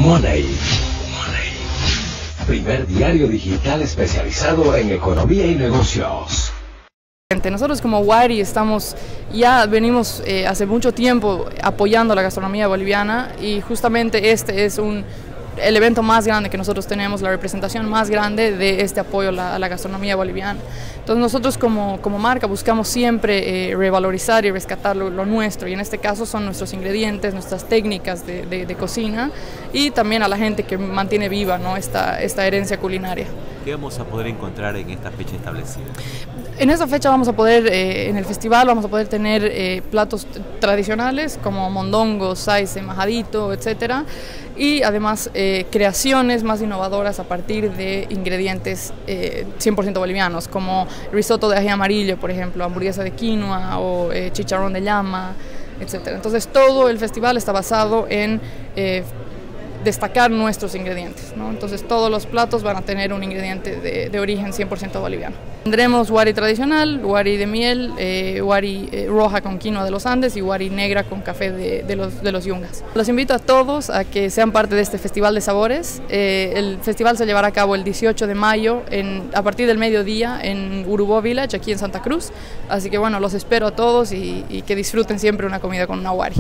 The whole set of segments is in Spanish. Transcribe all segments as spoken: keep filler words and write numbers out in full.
Money. Money. Primer diario digital especializado en economía y negocios. Nosotros como Wari estamos, ya venimos eh, hace mucho tiempo apoyando la gastronomía boliviana y justamente este es un, el evento más grande que nosotros tenemos, la representación más grande de este apoyo a la, a la gastronomía boliviana. Entonces nosotros como, como marca buscamos siempre eh, revalorizar y rescatar lo, lo nuestro, y en este caso son nuestros ingredientes, nuestras técnicas de, de, de cocina, y también a la gente que mantiene viva, ¿no?, esta, esta herencia culinaria. ¿Qué vamos a poder encontrar en esta fecha establecida? En esta fecha vamos a poder, eh, en el festival vamos a poder tener eh, platos tradicionales como mondongo, saice, majadito, etcétera, y además eh, creaciones más innovadoras a partir de ingredientes eh, cien por ciento bolivianos, como risotto de ají amarillo, por ejemplo, hamburguesa de quinoa o eh, chicharrón de llama, etcétera. Entonces todo el festival está basado en eh, destacar nuestros ingredientes, ¿no? Entonces todos los platos van a tener un ingrediente de, de origen cien por ciento boliviano. Tendremos wari tradicional, wari de miel, eh, wari eh, roja con quinoa de los Andes y wari negra con café de, de, los, de los Yungas. Los invito a todos a que sean parte de este Festival de Sabores. Eh, el festival se llevará a cabo el dieciocho de mayo en, a partir del mediodía en Urubó Village, aquí en Santa Cruz. Así que bueno, los espero a todos y, y que disfruten siempre una comida con una wari.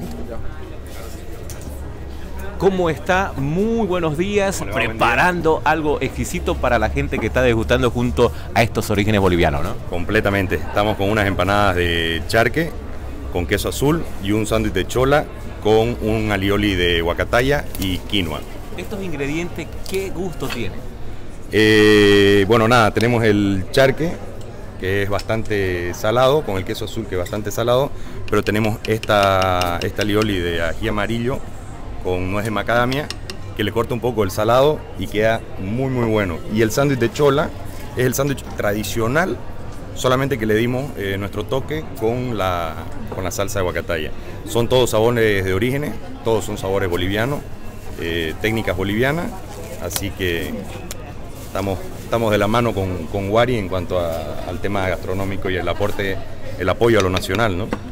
¿Cómo está? Muy buenos días, Hola, preparando buen día. Algo exquisito para la gente que está degustando junto a estos orígenes bolivianos, ¿no? Completamente. Estamos con unas empanadas de charque con queso azul y un sándwich de chola con un alioli de huacataya y quinoa. Estos ingredientes, ¿qué gusto tienen? Eh, bueno, nada, tenemos el charque, que es bastante salado, con el queso azul, que es bastante salado, pero tenemos esta, esta alioli de ají amarillo con nuez de macadamia, que le corta un poco el salado y queda muy muy bueno. Y el sándwich de chola es el sándwich tradicional, solamente que le dimos eh, nuestro toque con la, con la salsa de huacataya. Son todos sabores de orígenes, todos son sabores bolivianos, eh, técnicas bolivianas, así que estamos, estamos de la mano con, con Wari en cuanto a, al tema gastronómico y el aporte, el apoyo a lo nacional, ¿no?